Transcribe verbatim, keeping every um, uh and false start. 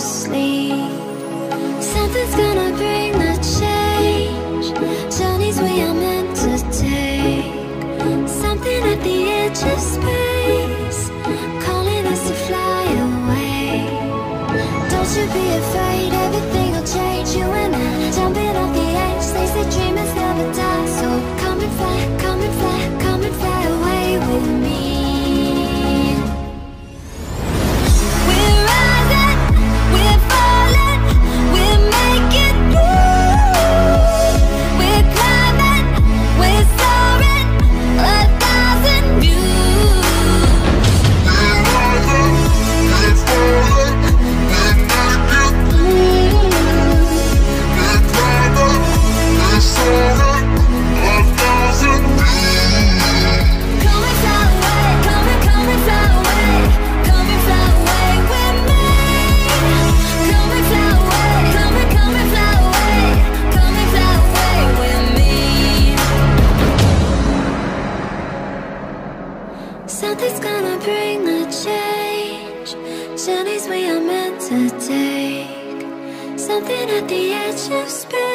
sleep. Something's gonna bring the change. Journeys we are meant to take. Something at the edge of space, calling us to fly away. Don't you be afraid, everything will change. You and I, jumping off the edge. They say dreamers never die. So come and fly, come and fly, come and fly away with me. Something's gonna bring the change. Journeys we are meant to take. Something at the edge of space.